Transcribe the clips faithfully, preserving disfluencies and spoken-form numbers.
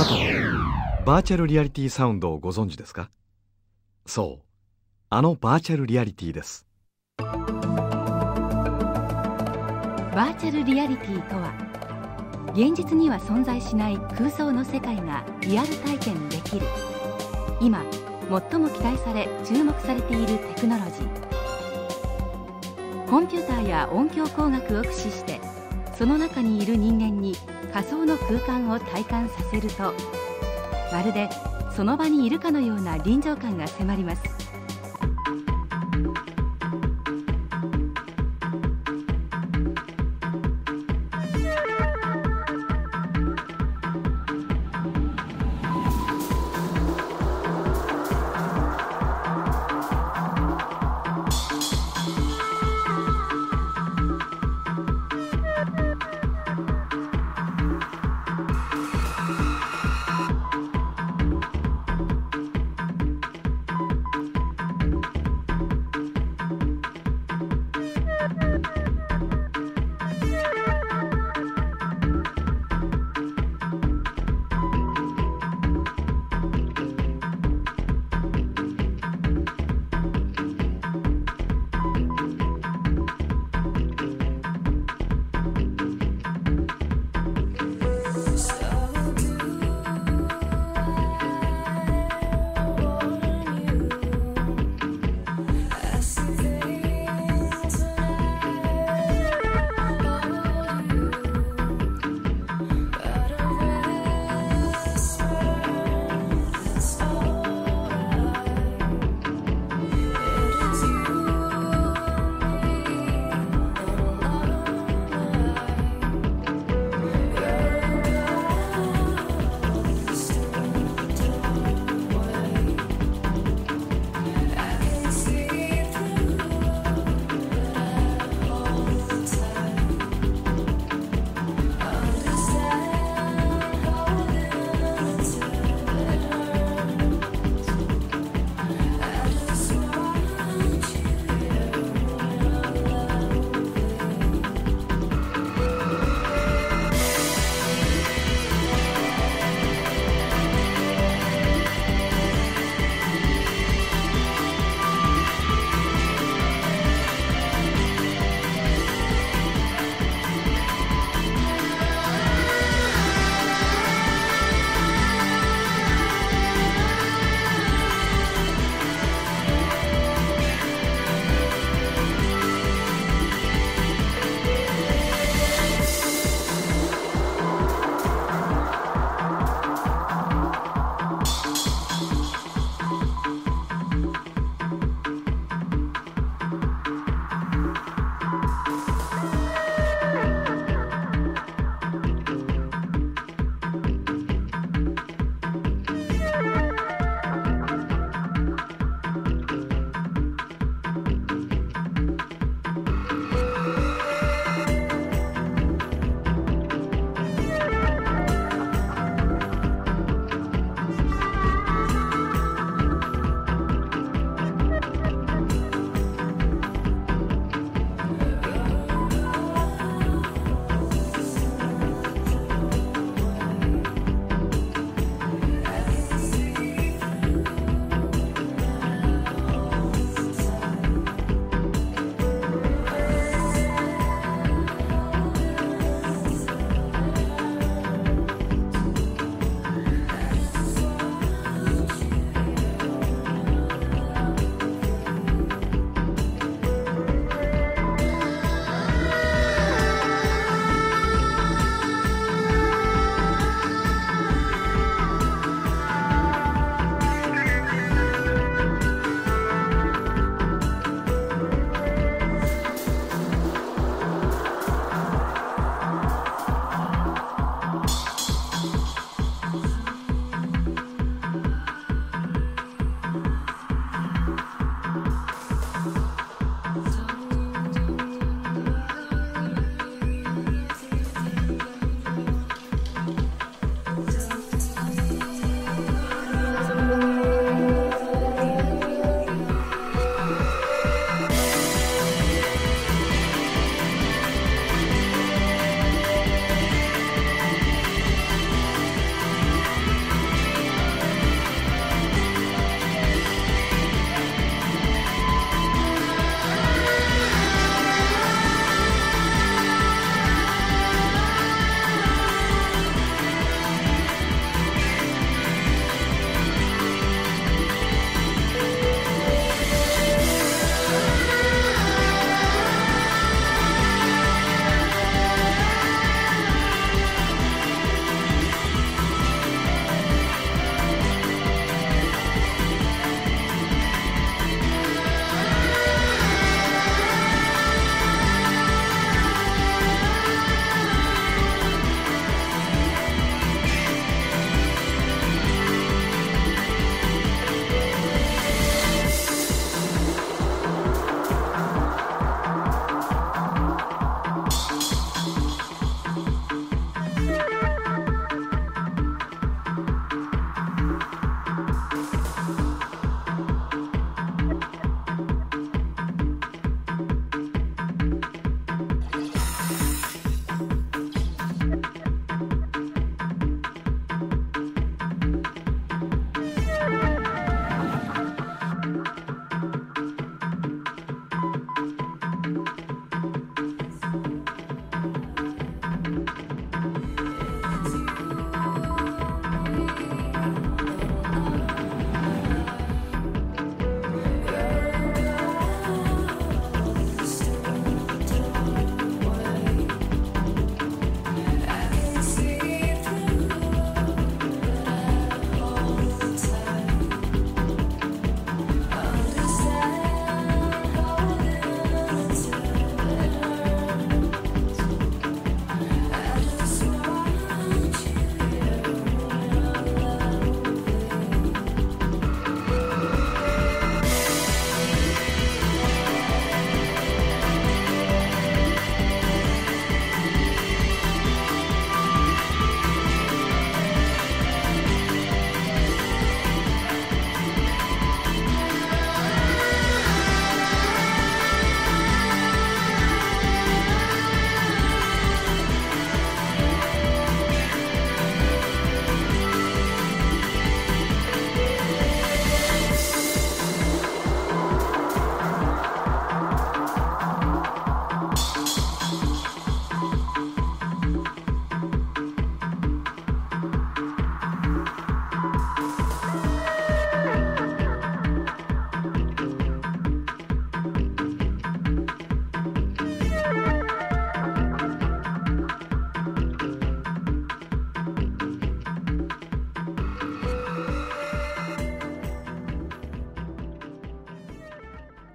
なたはバーチャルリアリティサウンドをご存知ですか？そう、あのバーチャルリアリティです。 バーチャルリアリティとは、現実には存在しない空想の世界がリアル体験できる、今最も期待され注目されているテクノロジー。コンピューターや音響工学を駆使して、その中にいる人間に仮想の空間を体感させると、まるでその場にいるかのような臨場感が迫ります。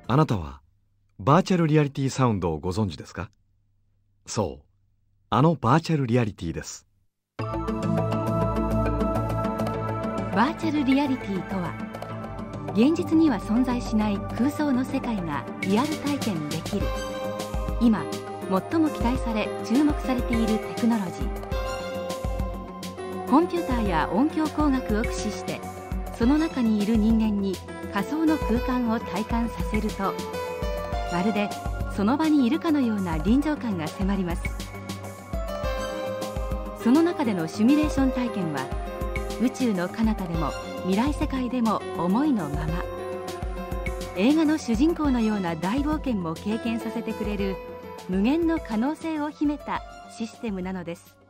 あなたはバーチャルリアリティサウンドをご存知ですか？そう、あのバーチャルリアリティです。 バーチャルリアリティとは、現実には存在しない空想の世界がリアル体験できる、今最も期待され注目されているテクノロジー。コンピューターや音響工学を駆使して、その中にいる人間に仮想の空間を体感させると、まるでその場にいるかのような臨場感が迫ります。その中でのシミュレーション体験は、宇宙の彼方でも未来世界でも思いのまま、映画の主人公のような大冒険も経験させてくれる無限の可能性を秘めたシステムなのです。